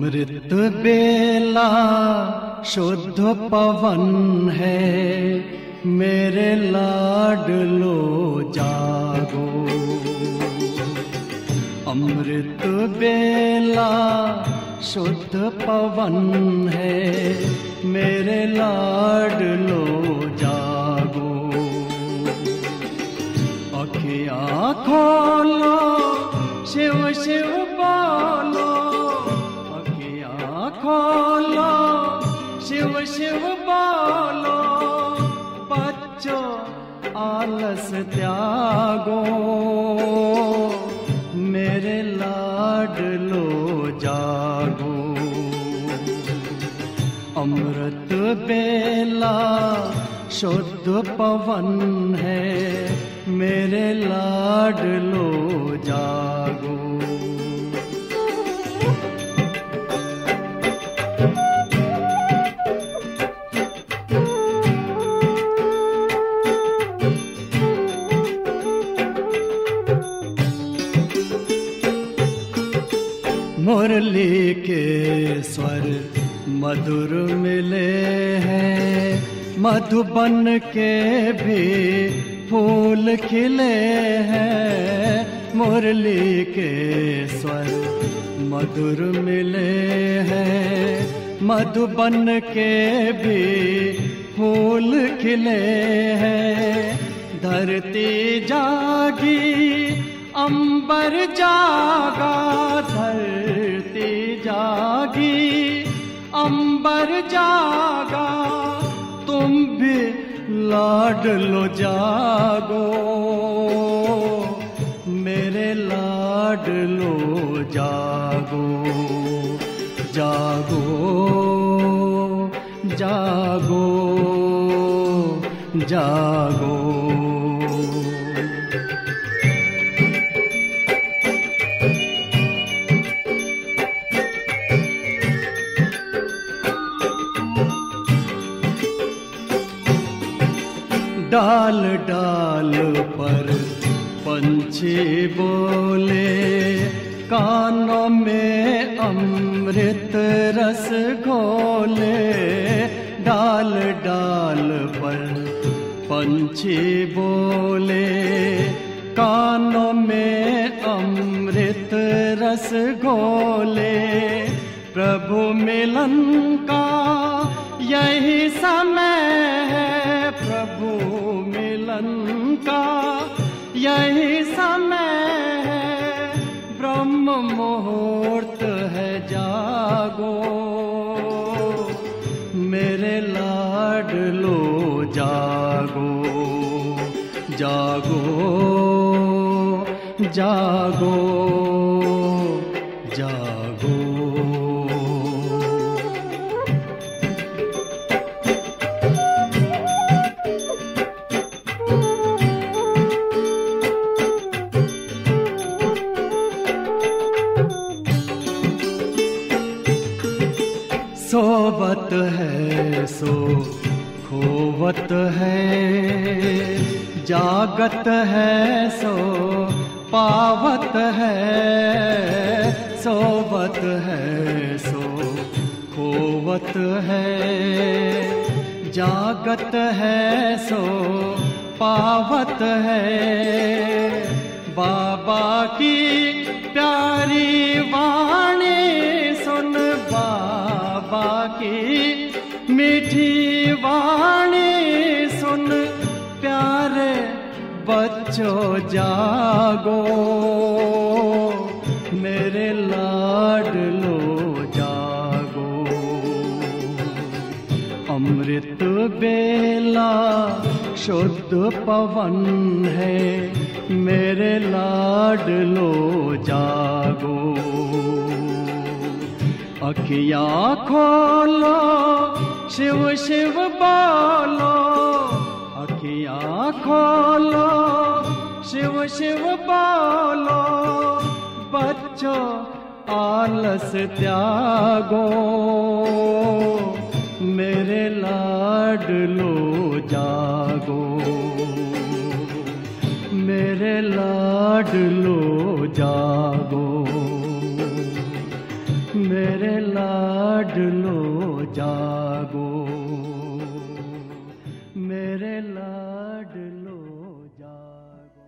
अमृत बेला शुद्ध पवन है, मेरे लाडलो जागो। अमृत बेला शुद्ध पवन है, मेरे लाडलो जागो। अखियाँ खोलो, शिव शिव बोलो, अखियाँ खोलो, शिव शिव बोलो। बच्चों आलस त्यागो, मेरे लाडलो जागो। अमृत बेला शुद्ध पवन है, मेरे लाडलो जागो। मुरली के स्वर मधुर मिले हैं, मधुबन के भी फूल खिले हैं। मुरली के स्वर मधुर मिले हैं, मधुबन के भी फूल खिले हैं। धरती जागी, अंबर जागा, धरती जागी, अंबर जागा। तुम भी लाडलो जागो, मेरे लाडलो जागो। जागो जागो जागो। डाल डाल पर पंछी बोले, कानों में अमृत रस घोले। डाल डाल पर पंछी बोले, कानों में अमृत रस घोले। प्रभु मिलन का यही समय है, प्रभु मिलन का यही समय है। ब्रह्म मुहूर्त है, जागो, मेरे लाडलो जागो। जागो जागो जागो। सोवत है सो खोवत है, जागत है सो पावत है। सोवत है सो खोवत है, जागत है सो पावत है। बाबा की प्यारी वाणी सुन, बाबा की मीठी वाणी सुन। प्यारे बच्चों जागो, मेरे लाडलो जागो। अमृत बेला शुद्ध पवन है, मेरे लाडलो जागो। अखियाँ खोलो, शिव शिव बोलो, अखियाँ खोलो, शिव शिव बोलो। बच्चों आलस त्यागो, मेरे लाडलो जागो। मेरे लाडलो जागो, मेरे लाडलो जागो, मेरे लाडलो जागो।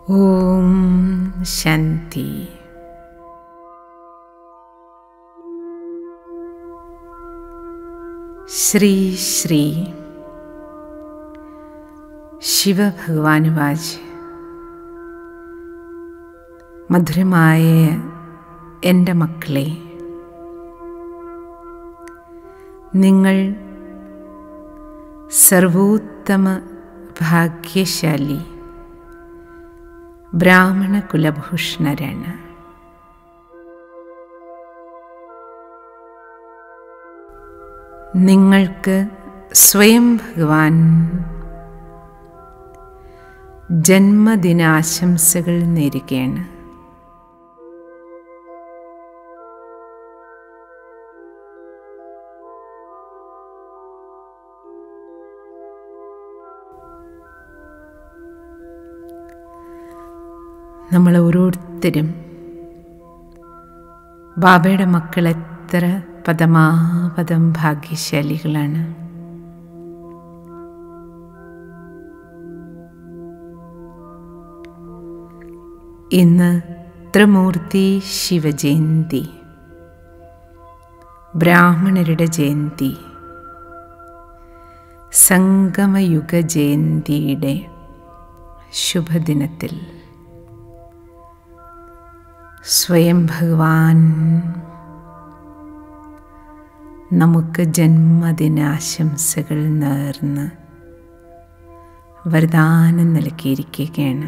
ഓം ശാന്തി. ശ്രീ ശ്രീ ശിവഭഗവാനുവാച്. മധുരമായ എൻ്റെ മക്കളെ, നിങ്ങൾ സർവോത്തമ ഭാഗ്യശാലി ബ്രാഹ്മണ കുലഭൂഷണരാണ്. നിങ്ങൾക്ക് സ്വയം ഭഗവാൻ ജന്മദിനാശംസകൾ നേരുകയാണ്. നമ്മൾ ഓരോരുത്തരും ബാബയുടെ മക്കൾ എത്ര പദമാപദം ഭാഗ്യശാലികളാണ്. ഇന്ന് ത്രിമൂർത്തി ശിവജയന്തി, ബ്രാഹ്മണരുടെ ജയന്തി, സംഗമയുഗ ജയന്തിയുടെ ശുഭദിനത്തിൽ സ്വയം ഭഗവാൻ നമുക്ക് ജന്മദിനാശംസകൾ നേർന്ന് വരദാനം നൽകിയിരിക്കുകയാണ്.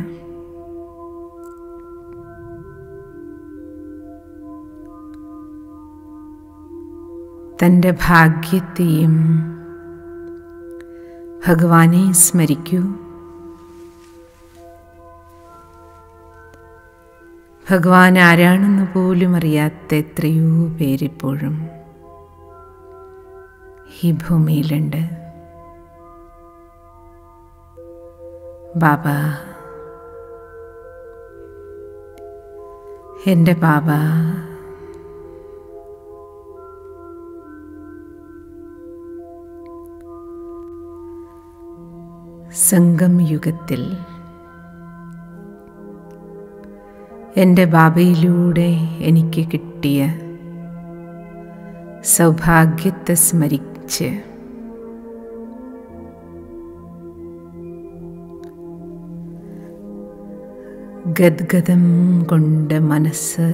തൻ്റെ ഭാഗ്യത്തെയും ഭഗവാനെ സ്മരിക്കൂ. ഭഗവാൻ ആരാണെന്ന് പോലും അറിയാത്ത എത്രയോ പേരിപ്പോഴും ഈ ഭൂമിയിലുണ്ട്. ബാബ, എൻ്റെ ബാബ, സംഗം യുഗത്തിൽ എൻ്റെ ബാബയിലൂടെ എനിക്ക് കിട്ടിയ സൗഭാഗ്യത്തെ സ്മരിച്ച് ഗദ്ഗദം കൊണ്ട് മനസ്സ്,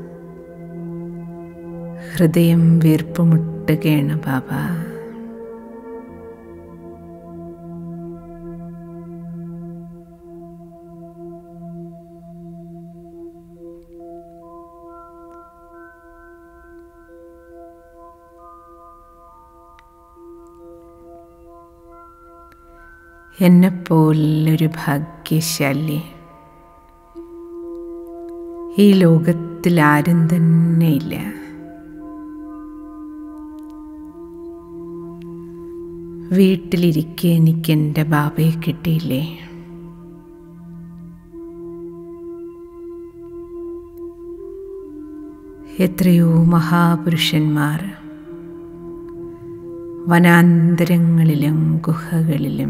ഹൃദയം വീർപ്പുമുട്ടുകയാണ് ബാബ. എന്നെപ്പോലൊരു ഭാഗ്യശാലി ഈ ലോകത്തിൽ ആരും തന്നെയില്ല. വീട്ടിലിരിക്കെ എനിക്ക് എൻ്റെ ബാബയെ കിട്ടിയില്ലേ? എത്രയോ മഹാപുരുഷന്മാർ വനാന്തരങ്ങളിലും ഗുഹകളിലും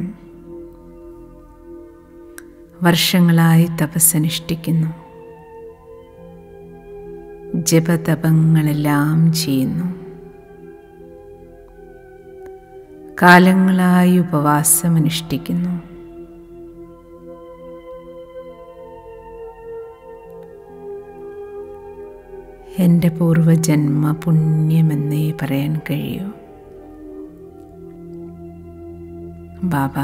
വർഷങ്ങളായി തപസ്സനുഷ്ഠിക്കുന്നു, ജപതപങ്ങളെല്ലാം ചെയ്യുന്നു, കാലങ്ങളായി ഉപവാസമനുഷ്ഠിക്കുന്നു. എൻ്റെ പൂർവജന്മ പുണ്യമെന്നേ പറയാൻ കഴിയൂ. ബാബ,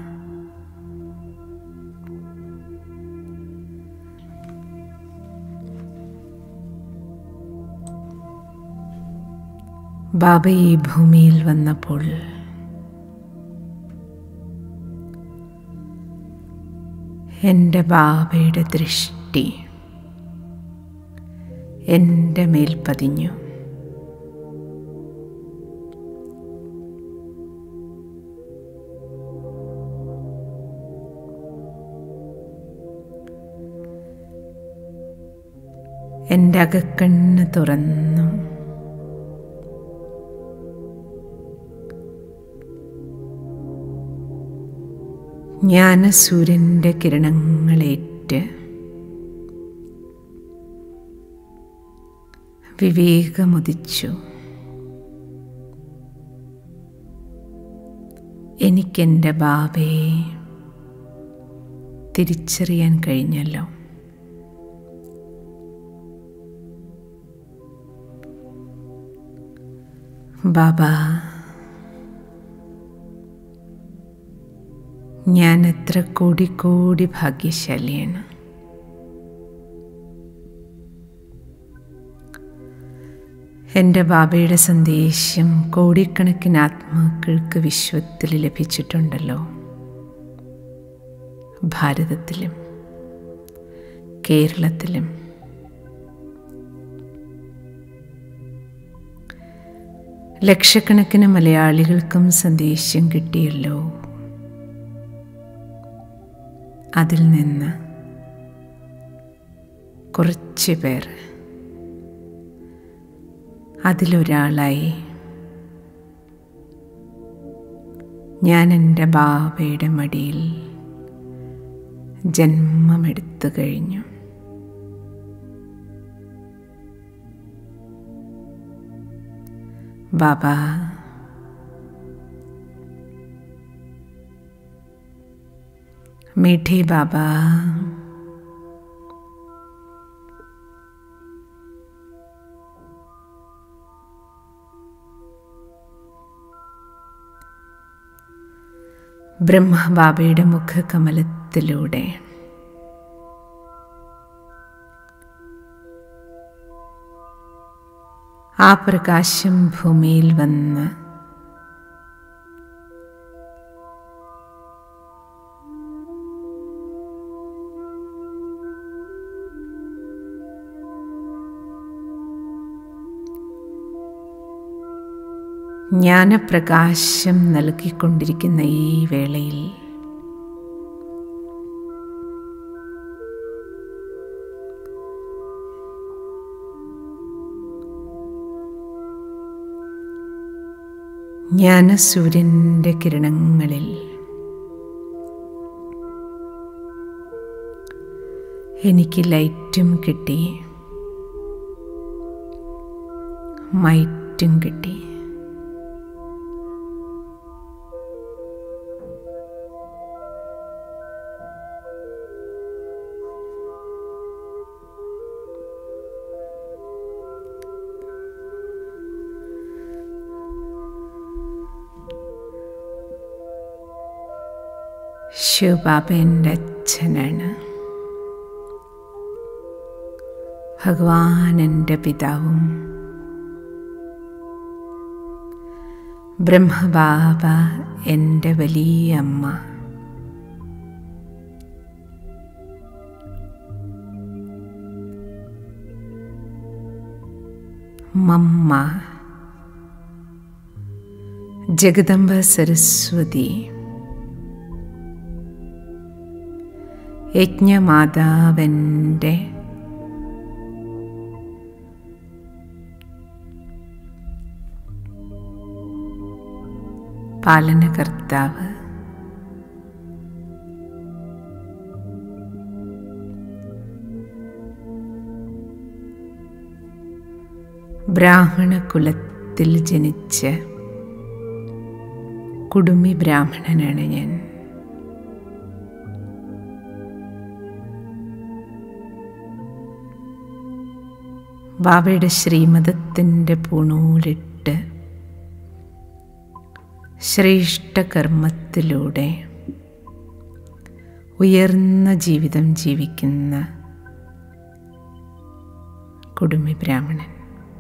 ബാബ ഈ ഭൂമിയിൽ വന്നപ്പോൾ എൻ്റെ ബാബയുടെ ദൃഷ്ടി എൻ്റെ മേൽ പതിഞ്ഞു. എൻ്റെ അകക്കണ്ണ് തുറന്നു. ജ്ഞാനസൂര്യൻ്റെ കിരണങ്ങളേറ്റ് വിവേകമുദിച്ചു. എനിക്കെൻ്റെ ബാബയെ തിരിച്ചറിയാൻ കഴിഞ്ഞല്ലോ. ബാബ, ഞാൻ എത്ര കോടി ഭാഗ്യശാലിയാണ്. എൻ്റെ ബാബയുടെ സന്ദേശം കോടിക്കണക്കിന് ആത്മാക്കൾക്ക് വിശ്വത്തിൽ ലഭിച്ചിട്ടുണ്ടല്ലോ. ഭാരതത്തിലും കേരളത്തിലും ലക്ഷക്കണക്കിന് മലയാളികൾക്കും സന്ദേശം കിട്ടിയല്ലോ. അതിൽ നിന്ന് കുറച്ച് പേർ അതിലൊരാളായി ഞാൻ എൻ്റെ ബാബയുടെ മടിയിൽ ജന്മമെടുത്തു കഴിഞ്ഞു. ബാബ, മീഠേ ബാബ, ബ്രഹ്മബാബയുടെ മുഖകമലത്തിലൂടെ ആ പ്രകാശം ഭൂമിയിൽ വന്ന് ജ്ഞാനപ്രകാശം നൽകിക്കൊണ്ടിരിക്കുന്ന ഈ വേളയിൽ ജ്ഞാനസൂര്യൻ്റെ കിരണങ്ങളിൽ എനിക്ക് ലൈറ്റും കിട്ടി, മൈറ്റും കിട്ടി. ശിവബാബ എൻ്റെ അച്ഛനാണ്. ഭഗവാൻ എൻ്റെ പിതാവും, ബ്രഹ്മബാബ എൻ്റെ വലിയ അമ്മ, മമ്മ ജഗദംബ സരസ്വതി, യജ്ഞമാതാവൻ്റെ പാലനകർത്താവ്, ബ്രാഹ്മണകുലത്തിൽ ജനിച്ച കുടുംബി ബ്രാഹ്മണനാണ് ഞാൻ. ബാബയുടെ ശ്രീമതത്തിൻ്റെ പൂണൂലിട്ട് ശ്രേഷ്ഠകർമ്മത്തിലൂടെ ഉയർന്ന ജീവിതം ജീവിക്കുന്ന കുടുംബി ബ്രാഹ്മണൻ.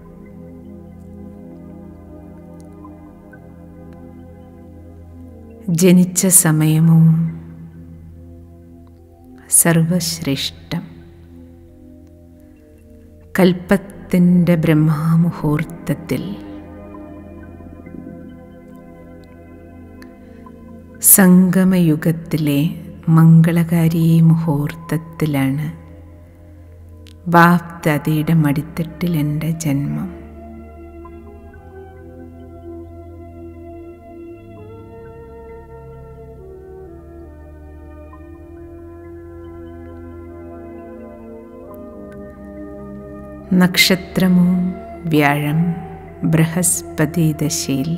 ജനിച്ച സമയവും സർവശ്രേഷ്ഠം. കൽപ്പത്തിൻ്റെ ബ്രഹ്മമുഹൂർത്തത്തിൽ സംഗമയുഗത്തിലെ മംഗളകാരി മുഹൂർത്തത്തിലാണ് ബാപ് ദാദയുടെ മടിത്തട്ടിൽ എൻ്റെ ജന്മം. നക്ഷത്രമോ വ്യാഴം ബൃഹസ്പതി ദശയിൽ.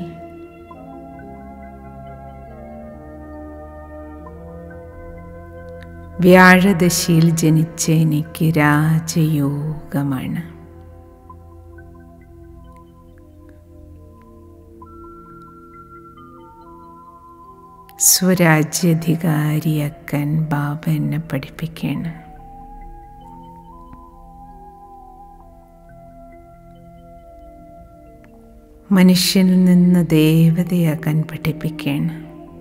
വ്യാഴദശയിൽ ജനിച്ച എനിക്ക് രാജയോഗമാണ്. സ്വരാജ്യാധികാരിയാക്കാൻ ബാബ എന്നെ പഠിപ്പിക്കുകയാണ്. മനുഷ്യനിൽ നിന്ന് ദേവതയാക്കാൻ പഠിപ്പിക്കുകയാണ്.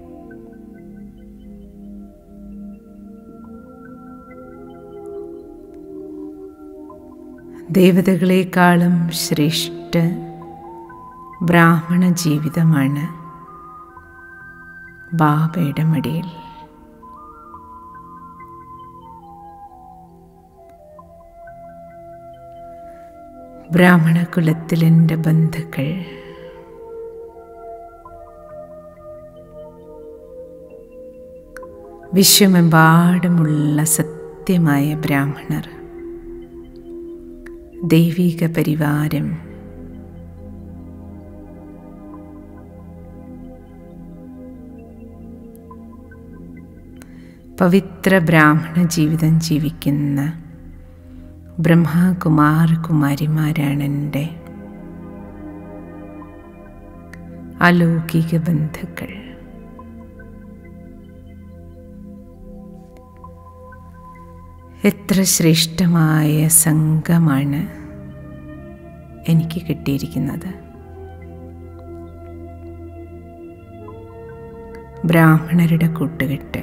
ദേവതകളെക്കാളും ശ്രേഷ്ഠ ബ്രാഹ്മണ ജീവിതമാണ് ബാബയുടെ മടിയിൽ. ബ്രാഹ്മണ കുലത്തിൽ എൻ്റെ ബന്ധുക്കൾ വിശ്വമെമ്പാടുമുള്ള സത്യമായ ബ്രാഹ്മണർ, ദൈവിക പരിവാരം, പവിത്ര ബ്രാഹ്മണ ജീവിതം ജീവിക്കുന്ന ബ്രഹ്മകുമാർ കുമാരിമാരാണ് എൻ്റെ അലൗകിക ബന്ധുക്കൾ. എത്ര ശ്രേഷ്ഠമായ സംഘമാണ് എനിക്ക് കിട്ടിയിരിക്കുന്നത്. ബ്രാഹ്മണരുടെ കൂട്ടുകെട്ട്.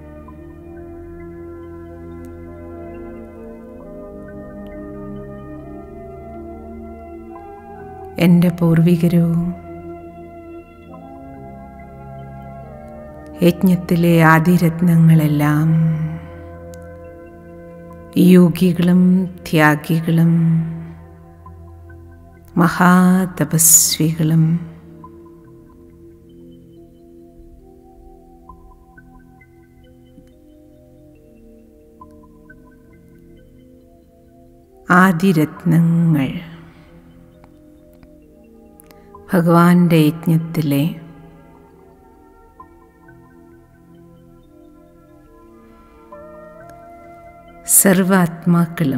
എൻ്റെ പൂർവികരോ യജ്ഞത്തിലെ ആദിരത്നങ്ങളെല്ലാം യോഗികളും ത്യാഗികളും മഹാതപസ്വികളും ആദിരത്നങ്ങൾ ഭഗവാന്റെ യജ്ഞത്തിലെ സർവാത്മാക്കളും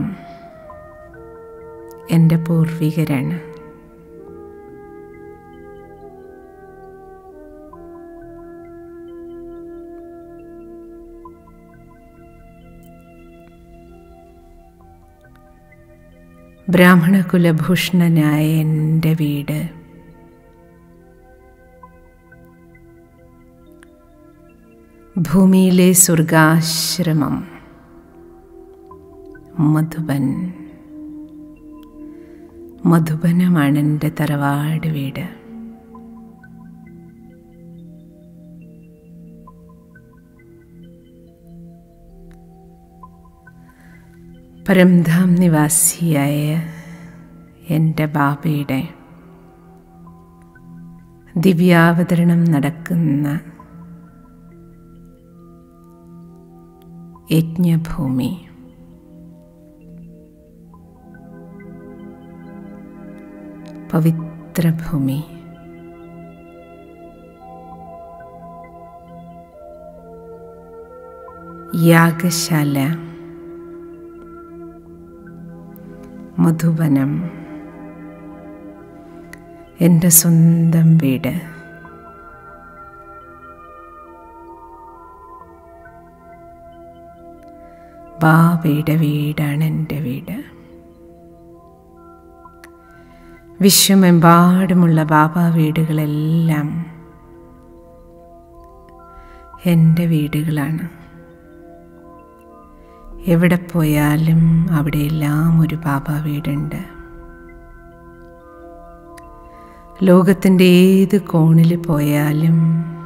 എൻ്റെ പൂർവികരാണ്. ബ്രാഹ്മണകുലഭൂഷണനായ എൻ്റെ വീട് ഭൂമിയിലെ സ്വർഗാശ്രമം മധുബനമാണ് എൻ്റെ തറവാട് വീട്. പരംധാം നിവാസിയായ എൻ്റെ ബാബയുടെ ദിവ്യാവതരണം നടക്കുന്ന യജ്ഞഭൂമി. പവിത്രഭൂമി. യാഗശാല, മധുവനം, എൻ്റെ സ്വന്തം വീട്. ബാബയുടെ വീടാണ് എൻ്റെ വീട്. വിശ്വമെമ്പാടുമുള്ള ബാബ വീടുകളെല്ലാം എൻ്റെ വീടുകളാണ്. എവിടെ പോയാലും അവിടെയെല്ലാം ഒരു ബാബ വീടുണ്ട്. ലോകത്തിൻ്റെ ഏത് കോണിൽ പോയാലും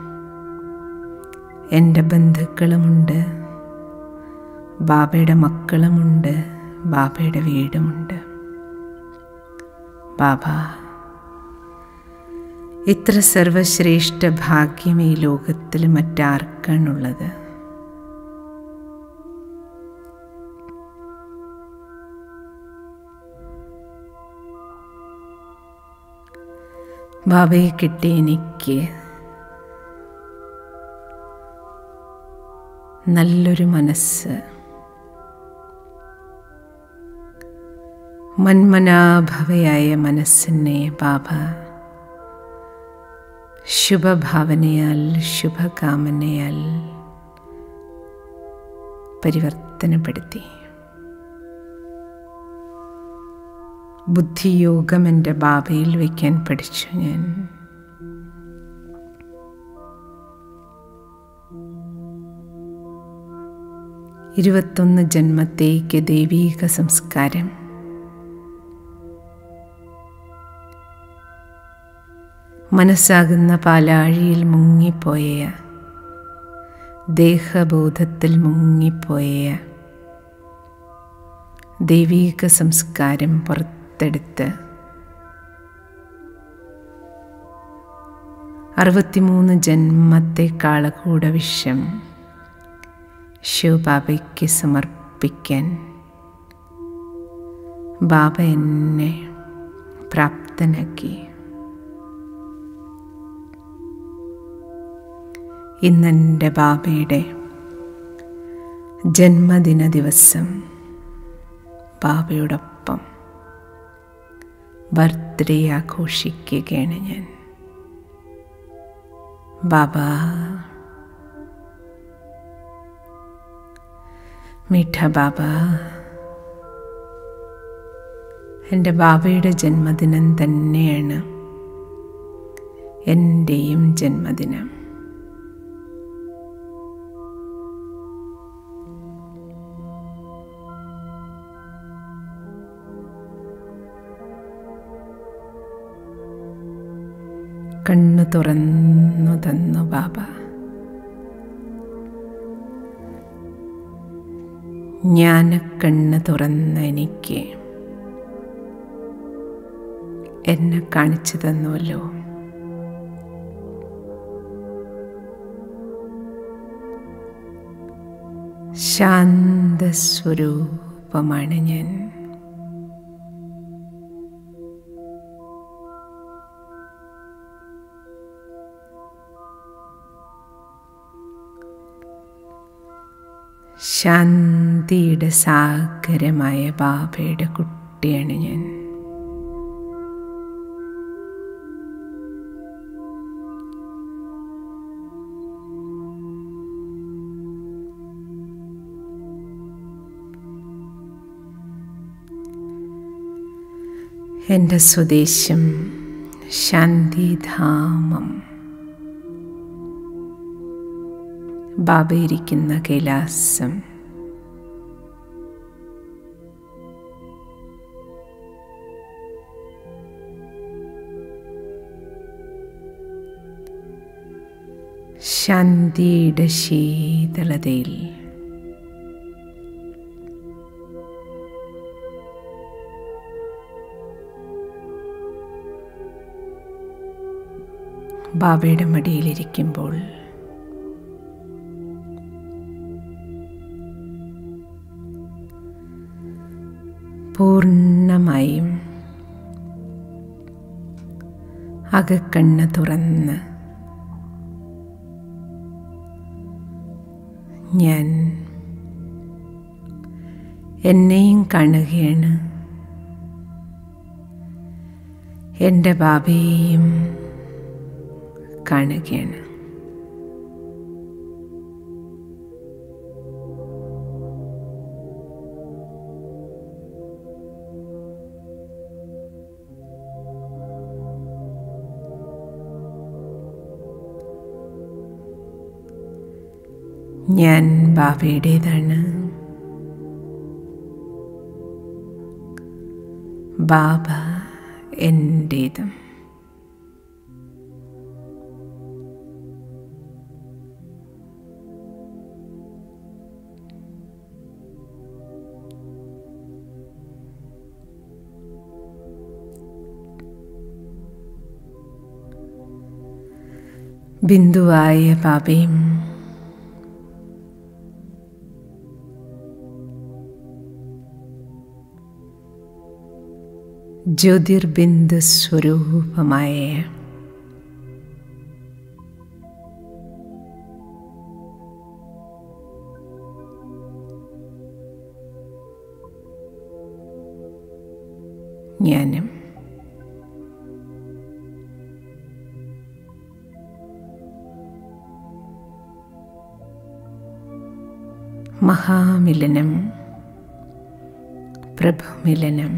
എൻ്റെ ബന്ധുക്കളുമുണ്ട്, ബാബയുടെ മക്കളുമുണ്ട്, ബാബയുടെ വീടുമുണ്ട്. ബാബ, ഇത്ര സർവശ്രേഷ്ഠ ഭാഗ്യം ഈ ലോകത്തിൽ മറ്റാർക്കാണുള്ളത്? ബാബയെ കിട്ടി എനിക്ക് നല്ലൊരു മനസ്സ്, മന്മനാഭവയായ മനസ്സിനെ ബാബ ശുഭഭാവനയാൽ ശുഭകാമനയാൽ പരിവർത്തനപ്പെടുത്തി. ബുദ്ധിയോഗം എൻ്റെ ബാബയിൽ വയ്ക്കാൻ പഠിച്ചു ഞാൻ. ഇരുപത്തൊന്ന് ജന്മത്തേക്ക് ദൈവീക സംസ്കാരം. മനസ്സാകുന്ന പാലാഴിയിൽ മുങ്ങിപ്പോയ, ദേഹബോധത്തിൽ മുങ്ങിപ്പോയ ദൈവീക സംസ്കാരം പുറത്തെടുത്ത് 63 ജന്മത്തെക്കാളകൂടെ വിഷം ശിവബാബയ്ക്ക് സമർപ്പിക്കാൻ ബാബ എന്നെ പ്രാപ്തനാക്കി. ഇന്നെൻ്റെ ബാബയുടെ ജന്മദിന ദിവസം ബാബയോടൊപ്പം ബർത്ത്ഡേ ആഘോഷിക്കുകയാണ് ഞാൻ. ബാബ, മീഠ ബാബ, എൻ്റെ ബാബയുടെ ജന്മദിനം തന്നെയാണ് എൻ്റെയും ജന്മദിനം. കണ്ണു തുറന്നു തന്നു ബാബ. ജ്ഞാനക്കണ്ണ് തുറന്ന എനിക്ക് എന്നെ കാണിച്ചു തന്നുവല്ലോ. ശാന്തസ്വരൂപമാണ് ഞാൻ. ശാന്തിയുടെ സാഗരമായ ബാബയുടെ കുട്ടിയാണ് ഞാൻ. എൻ്റെ സ്വദേശം ശാന്തിധാമം, ബാബ ഇരിക്കുന്ന കൈലാസം. ശാന്തിയുടെ ശീതളതയിൽ ബാബയുടെ മടിയിലിരിക്കുമ്പോൾ പൂർണ്ണമായും അകക്കണ്ണ് തുറന്ന് ഞാൻ എന്നെയും കാണുകയാണ്, എൻ്റെ ബാബയെയും കാണുകയാണ്. ഞാൻ ബാബയുടേതാണ്, ബാബ എൻ്റേതും. ബിന്ദുവായ ബാബയും ജ്യോതിർബിന്ദു സ്വരൂപമായ ജ്ഞാനം. മഹാമിലനം, പ്രഭുമിലനം.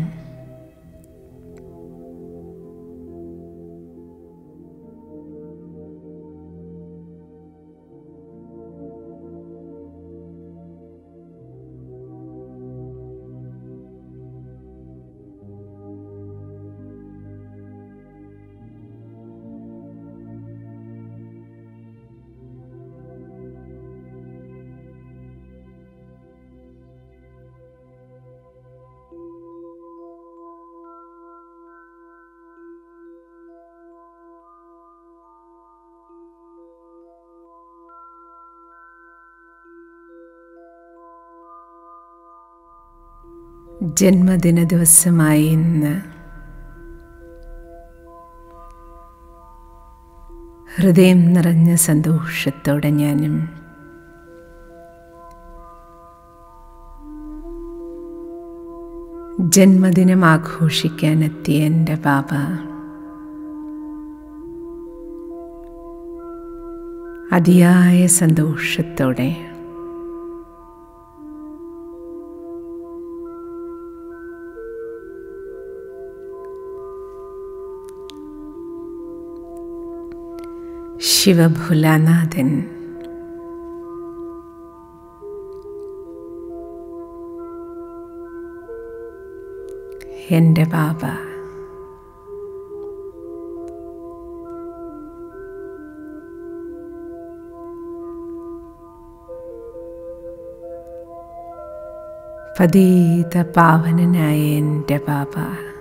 ജന്മദിന ദിവസമായി ഇന്ന് ഹൃദയം നിറഞ്ഞ സന്തോഷത്തോടെ ഞാനും ജന്മദിനം ആഘോഷിക്കാനെത്തിയ എൻ്റെ ബാബ അതിയായ സന്തോഷത്തോടെ ശിവഭോലാനാഥൻ എൻ്റെ ബാബ പതിത പാവനനായ എൻ്റെ ബാബ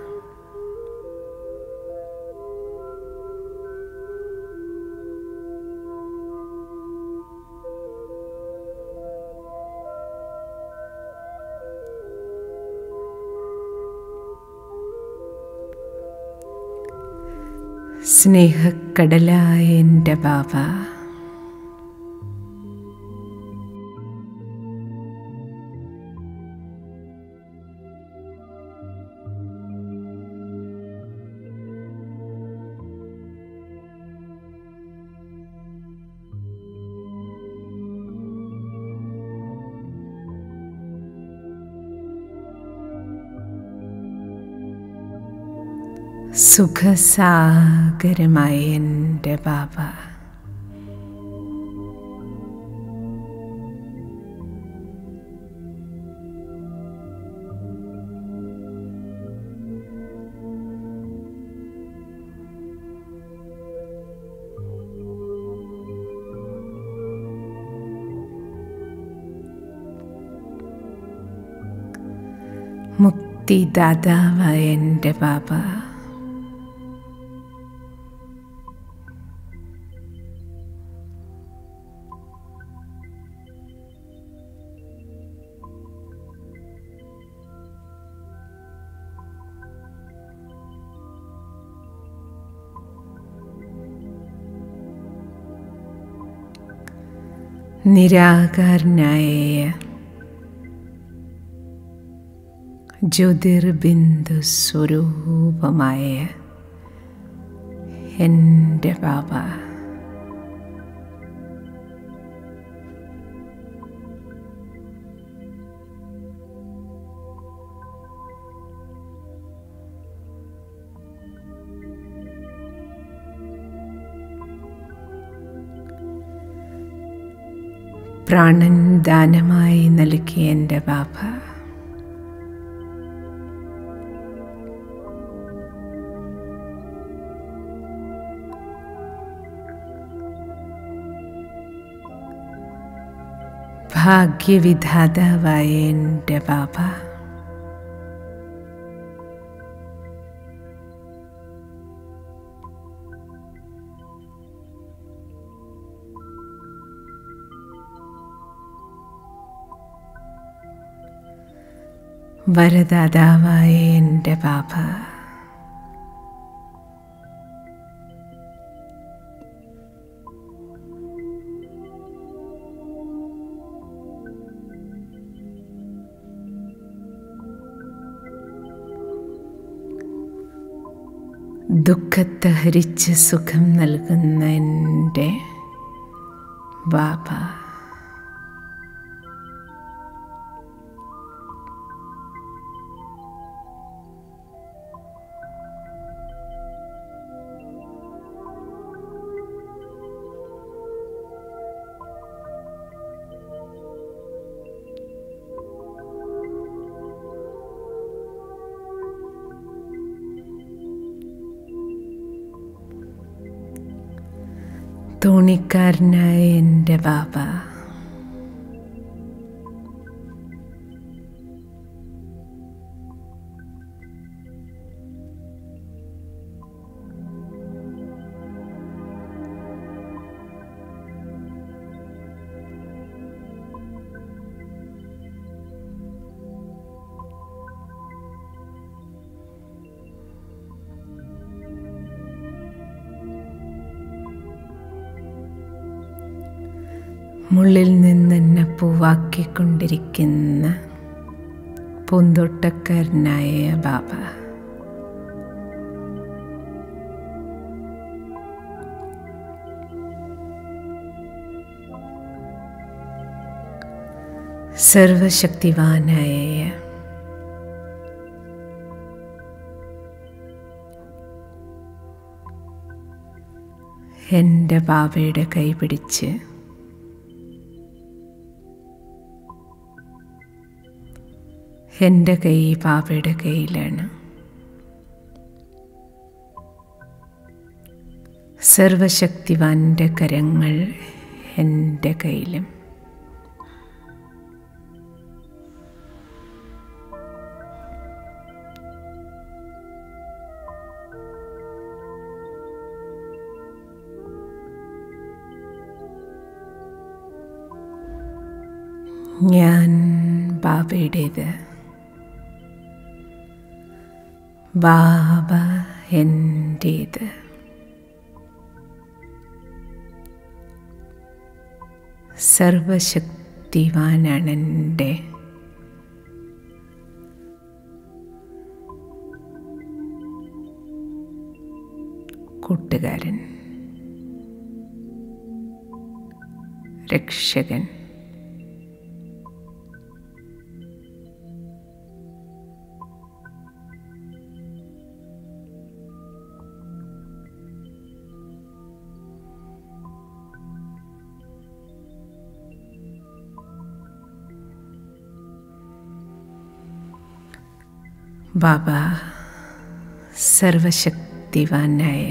സ്നേഹക്കടലായ എൻ്റെ ബാബ സുഖസാഗരമായ എൻ്റെ ബാബ മുക്തിദാതാവായ എൻ്റെ ബാബ നിരാകാരനായ ജ്യോതിർബിന്ദു സ്വരൂപമായ എൻ്റെ ബാബ പ്രാണൻ ദാനമായി നൽകിയ എൻ്റെ ബാബ ഭാഗ്യവിധാതാവായ എൻ്റെ ബാബ വരദാതാവായ എൻ്റെ ബാബ ദുഃഖത്തെ ഹരിച്ച് സുഖം നൽകുന്ന എൻ്റെ ബാബ. തോണിക്കാരനായ എൻ്റെ ബാബ, മുള്ളിൽ നിന്നെന്നെ പൂവാക്കിക്കൊണ്ടിരിക്കുന്ന പൂന്തോട്ടക്കാരനായ ബാബ, സർവശക്തിവാനായ എൻ്റെ ബാബയുടെ കൈ പിടിച്ച് എൻ്റെ കൈ ബാബയുടെ കയ്യിലാണ്. സർവശക്തിവാൻ്റെ കരങ്ങൾ എൻ്റെ കയ്യിലും. ഞാൻ ബാബയുടേത്, ബാബ എൻ്റേത്. സർവശക്തിവാനാണ് എൻ്റെ കൂട്ടുകാരൻ, രക്ഷകൻ. ബാബ സർവശക്തിവാനായ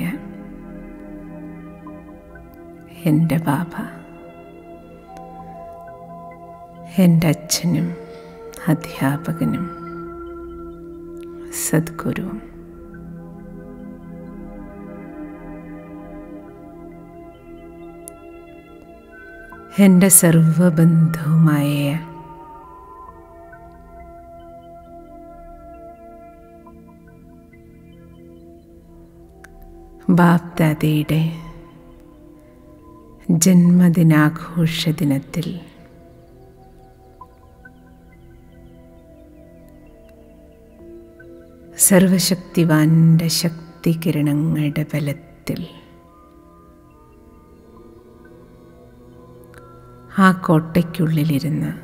എൻ്റെ ബാബ, എൻ്റെ അച്ഛനും അധ്യാപകനും സദ്ഗുരുവും. എൻ്റെ സർവബന്ധുവുമായ ബാപ്ദാദയുടെ ജന്മദിനാഘോഷ ദിനത്തിൽ സർവശക്തിവാന്റെ ശക്തികിരണങ്ങളുടെ ബലത്തിൽ ആ കോട്ടയ്ക്കുള്ളിലിരുന്ന്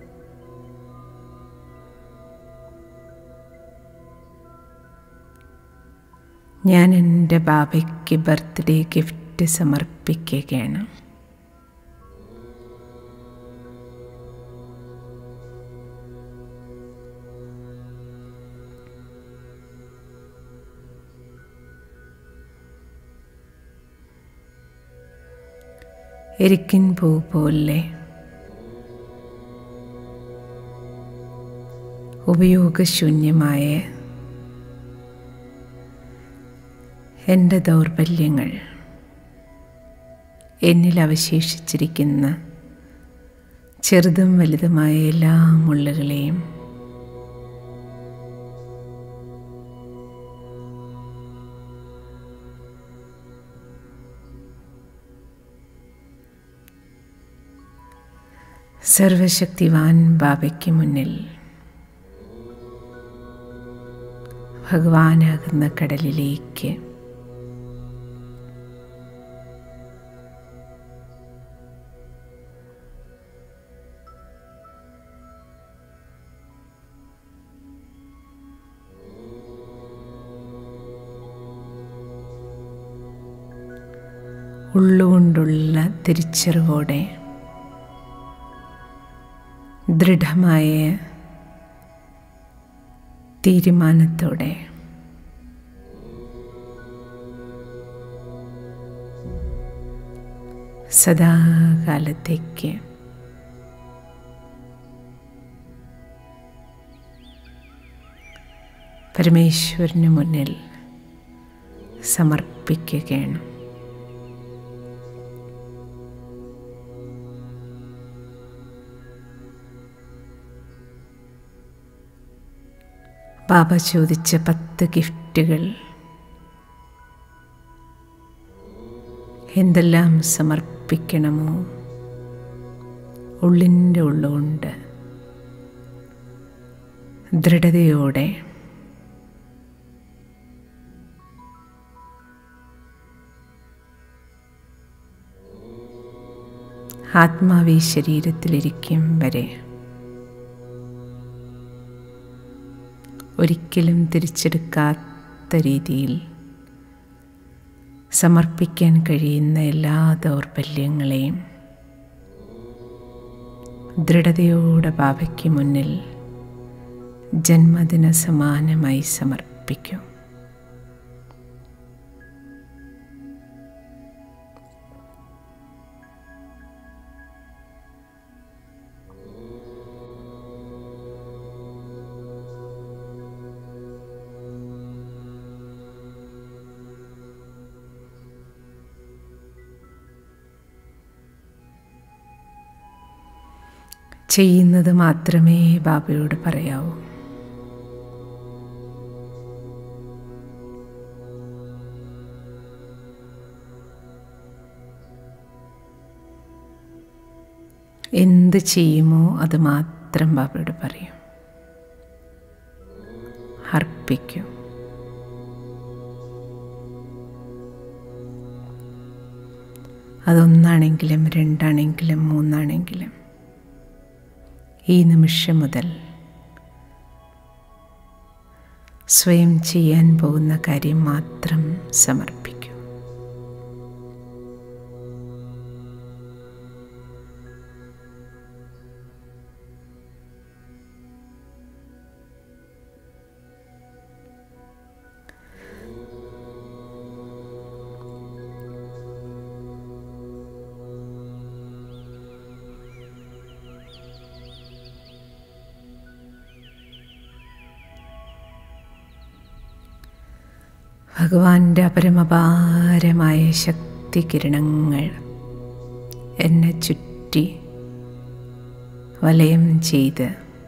ഞാൻ എൻ്റെ ബാബയ്ക്ക് ബർത്ത്ഡേ ഗിഫ്റ്റ് സമർപ്പിക്കുകയാണ്. എരിക്കിൻ പൂ പോലെ ഉപയോഗശൂന്യമായ എൻ്റെ ദൗർബല്യങ്ങൾ, എന്നിൽ അവശേഷിച്ചിരിക്കുന്ന ചെറുതും വലുതുമായ എല്ലാ മുള്ളുകളെയും സർവശക്തിവാൻ ബാബയ്ക്ക് മുന്നിൽ ഭഗവാനാകുന്ന കടലിലേക്ക് ഉള്ളുകൊണ്ടുള്ള തിരിച്ചറിവോടെ ദൃഢമായ തീരുമാനത്തോടെ സദാകാലത്തേക്ക് പരമേശ്വരന് മുന്നിൽ സമർപ്പിക്കുകയാണ്. ബാബ ചോദിച്ച 10 ഗിഫ്റ്റുകൾ എന്തെല്ലാം സമർപ്പിക്കണമോ ഉള്ളിൻ്റെ ഉള്ളുകൊണ്ട് ദൃഢതയോടെ ആത്മാവി ശരീരത്തിലിരിക്കും വരെ ഒരിക്കലും തിരിച്ചെടുക്കാത്ത രീതിയിൽ സമർപ്പിക്കാൻ കഴിയുന്ന എല്ലാ ദൗർബല്യങ്ങളെയും ദൃഢതയോടെ ബാബയ്ക്ക് മുന്നിൽ ജന്മദിന സമാനമായി സമർപ്പിക്കും. ചെയ്യുന്നത് മാത്രമേ ബാബയോട് പറയാവൂ. എന്ത് ചെയ്യുമോ അത് മാത്രം ബാബയോട് പറയും, അർപ്പിക്കും. അതൊന്നാണെങ്കിലും 2ആണെങ്കിലും 3ആണെങ്കിലും ഈ നിമിഷം മുതൽ സ്വയം ചെയ്യാൻ പോകുന്ന കാര്യം മാത്രം സമർപ്പിക്കും. ഭഗവാന്റെ അപരമപാരമായ ശക്തി കിരണങ്ങൾ എന്നെ ചുറ്റി വലയം ചെയ്ത്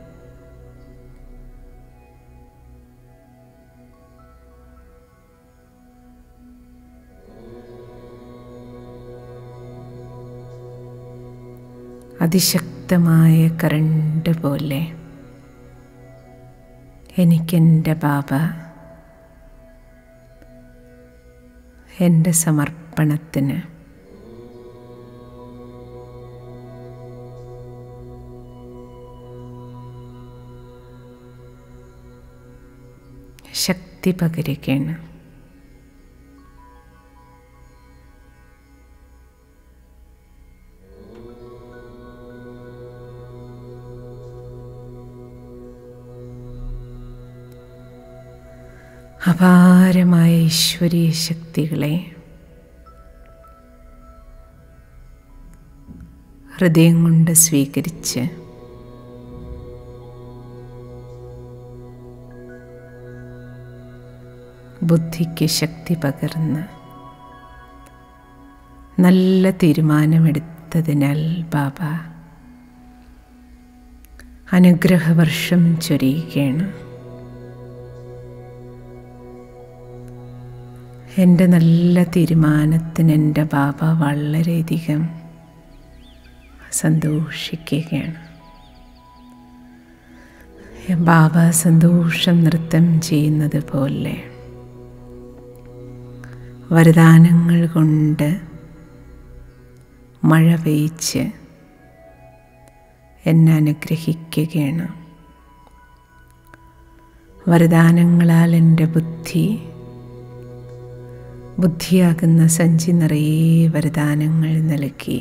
അതിശക്തമായ കറണ്ട് പോലെ എനിക്കെൻ്റെ ബാബ എൻ്റെ സമർപ്പണത്തിന് ശക്തി പകരുകയാണ്. അപാരമായ ഈശ്വരീയ ശക്തികളെ ഹൃദയം കൊണ്ട് സ്വീകരിച്ച് ബുദ്ധിക്ക് ശക്തി പകർന്ന് നല്ല തീരുമാനമെടുത്തതിനാൽ ബാബ അനുഗ്രഹവർഷം ചൊരിയുകയാണ്. എൻ്റെ നല്ല തീരുമാനത്തിന് എൻ്റെ ബാബ വളരെയധികം സന്തോഷിക്കുകയാണ്. ബാബ സന്തോഷം നൃത്തം ചെയ്യുന്നത് പോലെ വരദാനങ്ങൾ കൊണ്ട് മഴ പെയ്ച്ച് എന്നെ അനുഗ്രഹിക്കുകയാണ്. വരദാനങ്ങളാൽ എൻ്റെ ബുദ്ധിയാകുന്ന സഞ്ചി നിറയെ വരദാനങ്ങൾ നൽകി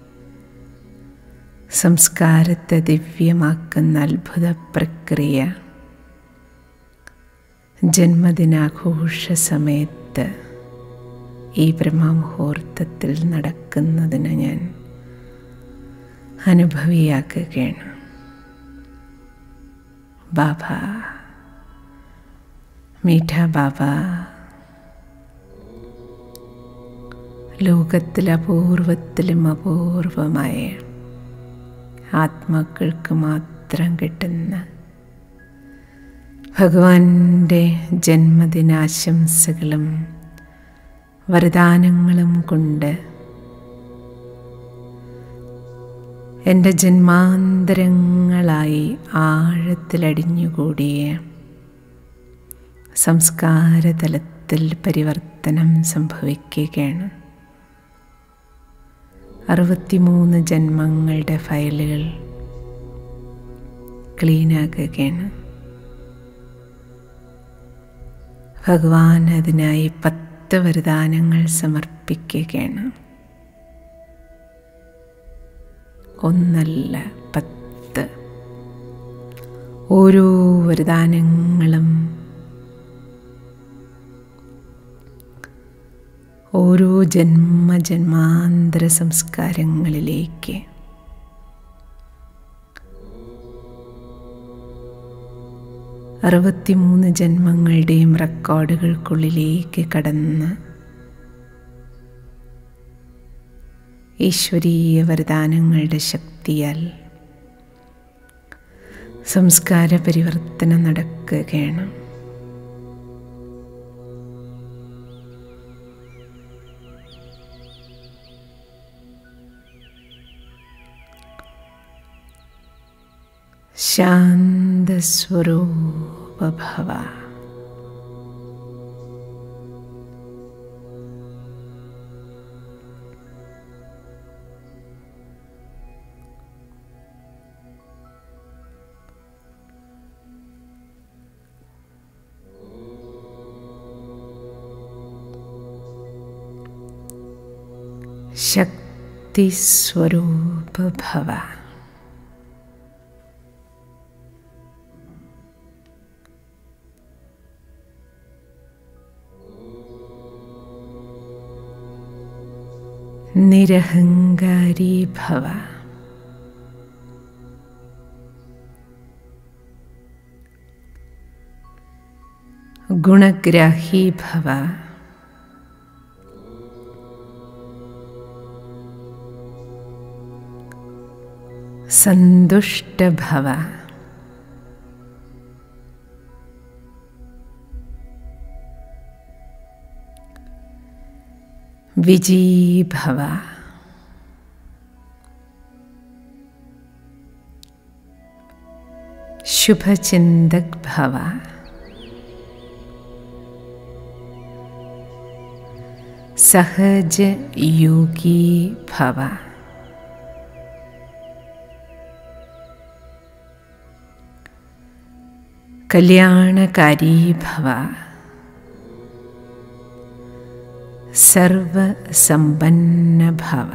സംസ്കാരത്തെ ദിവ്യമാക്കുന്ന അത്ഭുത പ്രക്രിയ ജന്മദിനാഘോഷ സമയത്ത് ഈ ബ്രഹ്മമുഹൂർത്തത്തിൽ നടക്കുന്നതിന് ഞാൻ അനുഭവിയാക്കുകയാണ്. ബാബ, മീഠ ബാബ, ലോകത്തിൽ അപൂർവത്തിലും അപൂർവമായ ആത്മാക്കൾക്ക് മാത്രം കിട്ടുന്ന ഭഗവാന്റെ ജന്മദിനാശംസകളും വരദാനങ്ങളും കൊണ്ട് എൻ്റെ ജന്മാന്തരങ്ങളായി ആഴത്തിലടിഞ്ഞുകൂടിയ സംസ്കാരതലത്തിൽ പരിവർത്തനം സംഭവിക്കുകയാണ്. 63 ജന്മങ്ങളുടെ ഫയലുകൾ ക്ലീനാക്കുകയാണ്. ഭഗവാൻ അതിനായി 10 വരദാനങ്ങൾ സമർപ്പിക്കുകയാണ്. 1 10. ഓരോ വരദാനങ്ങളും ഓരോ ജന്മാന്തര സംസ്കാരങ്ങളിലേക്ക് അറുപത്തിമൂന്ന് ജന്മങ്ങളുടെയും റെക്കോർഡുകൾക്കുള്ളിലേക്ക് കടന്ന് ഈശ്വരീയ വരദാനങ്ങളുടെ ശക്തിയാൽ സംസ്കാര പരിവർത്തനം നടക്കുകയാണ്. ശാന്തസ്വരൂപ ഭവ. ശക്തിസ്വരൂപ ഭവ. നിരഹങ്കാരി ഭവ. ഗുണഗ്രാഹി ഭവ. സന്തുഷ്ട ഭവ. വിജയീ ഭവ. ശുഭചിന്തക് ഭവ. സഹജ യോഗീ ഭവ. കല്യാണകാരീ ഭവ. സർവസമ്പന്ന ഭവ.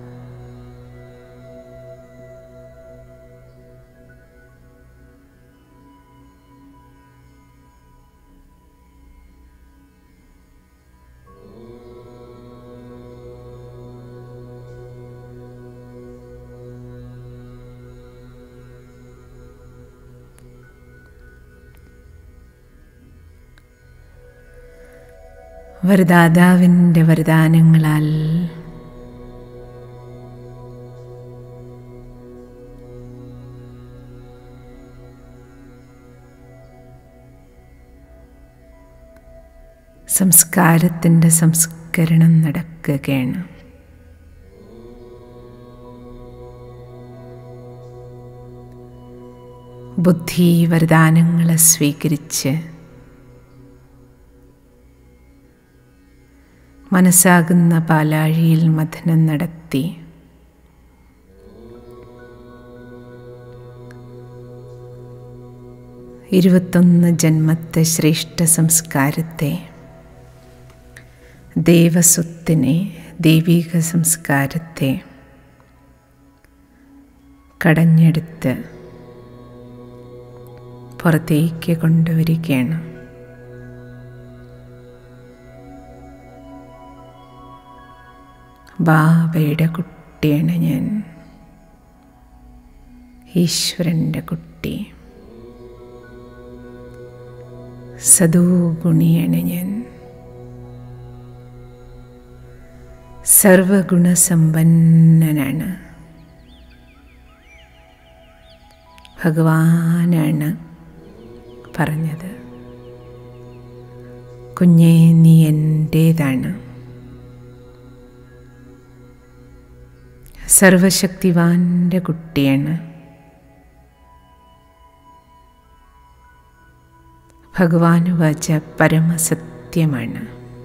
വരദാതാവിൻ്റെ വരദാനങ്ങളാൽ സംസ്കാരത്തിൻ്റെ സംസ്കരണം നടക്കുകയാണ്. ബുദ്ധി വരദാനങ്ങളെ സ്വീകരിച്ച് മനസ്സാകുന്ന പാലാഴിയിൽ മഥനം നടത്തി ഇരുപത്തൊന്ന് ജന്മത്തെ ശ്രേഷ്ഠ സംസ്കാരത്തെ ദേവസ്വത്തിനെ, ദൈവിക സംസ്കാരത്തെ കടഞ്ഞെടുത്ത് പുറത്തേക്ക് കൊണ്ടുവരികയാണ്. ബാബയുടെ കുട്ടിയാണ് ഞാൻ, ഈശ്വരൻ്റെ കുട്ടി. സദോഗുണിയാണ് ഞാൻ, സർവഗുണസമ്പന്നനാണ്. ഭഗവാനാണ് പറഞ്ഞത്, കുഞ്ഞേ നീ എൻ്റേതാണ്. സർവശക്തിവാൻ്റെ കുട്ടിയാണ്. ഭഗവാൻ വാച പരമസത്യമാണ്.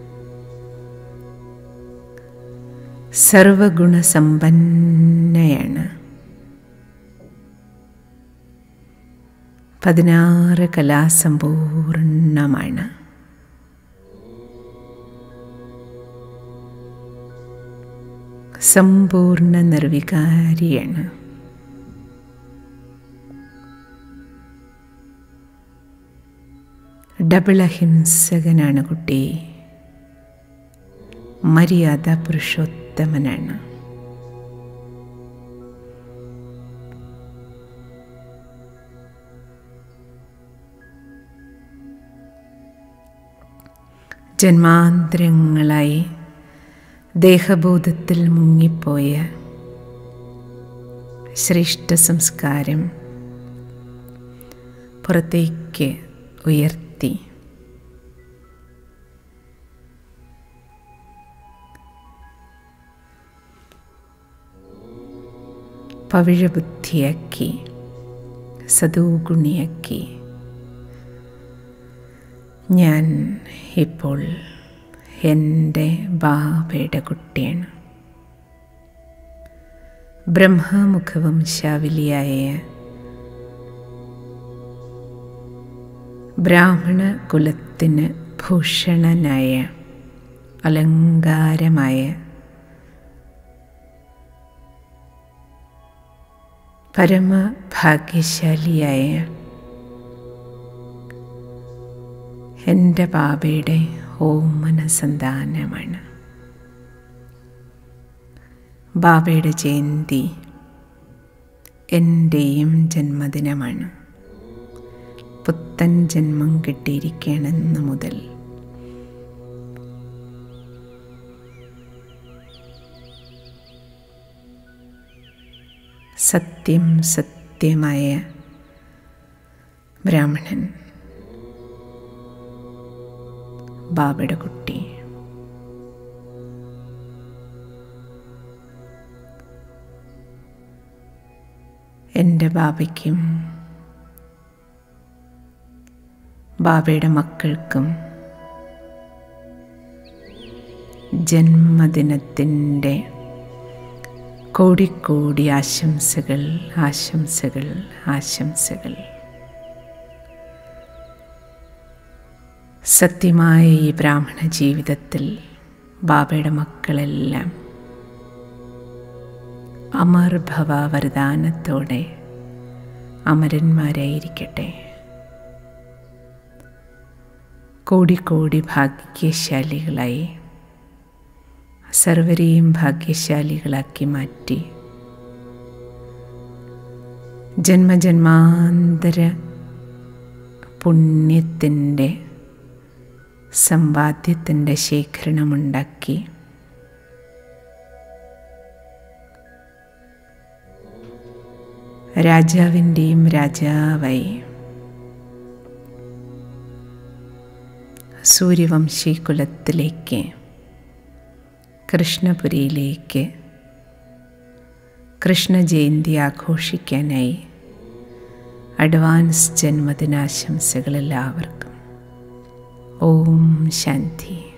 സർവഗുണസമ്പന്നയാണ്. 16 കലാസമ്പൂർണമാണ്. സമ്പൂർണ്ണ നിർവികാരിയാണ്. ഡബിൾ അഹിംസകനാണ് കുട്ടി. മര്യാദ പുരുഷോത്തമനാണ്. ജന്മാന്തരങ്ങളായി ദേഹബോധത്തിൽ മുങ്ങിപ്പോയ ശ്രേഷ്ഠ സംസ്കാരം പുറത്തേക്ക് ഉയർത്തി പവിഴബുദ്ധിയാക്കി, സദോഗുണിയാക്കി ഞാൻ ഇപ്പോൾ എൻ്റെ ബാബയുടെ കുട്ടിയാണ്. ബ്രഹ്മമുഖവംശാവലിയായ ബ്രാഹ്മണ കുലത്തിന് ഭൂഷണനായ, അലങ്കാരമായ, പരമഭാഗ്യശാലിയായ എൻ്റെ ബാബയുടെ ഓമന സന്താനമാണ്. ബാബയുടെ ജയന്തി എൻ്റെയും ജന്മദിനമാണ്. പുത്തൻ ജന്മം കിട്ടിയിരിക്കണമെന്ന് മുതൽ സത്യം സത്യമായ ബ്രാഹ്മണൻ, ബാബയുടെ കുട്ടി. എൻ്റെ ബാബയ്ക്കും ബാബയുടെ മക്കൾക്കും ജന്മദിനത്തിൻ്റെ കോടിക്കോടി ആശംസകൾ, ആശംസകൾ, ആശംസകൾ. സത്യമായ ഈ ബ്രാഹ്മണ ജീവിതത്തിൽ ബാബയുടെ മക്കളെല്ലാം അമർഭവ വരദാനത്തോടെ അമരന്മാരായിരിക്കട്ടെ. കോടിക്കോടി ഭാഗ്യശാലികളായി സർവരെയും ഭാഗ്യശാലികളാക്കി മാറ്റി ജന്മജന്മാന്തര പുണ്യത്തിൻ്റെ സമ്പാദ്യത്തിൻ്റെ ശേഖരണമുണ്ടാക്കി രാജാവിൻ്റെയും രാജാവായി സൂര്യവംശി കുലത്തിലേക്ക്, കൃഷ്ണപുരിയിലേക്ക് കൃഷ്ണജയന്തി ആഘോഷിക്കാനായി അഡ്വാൻസ് ജന്മദിനാശംസകൾ എല്ലാവർക്കും. ഓം ശാന്തി.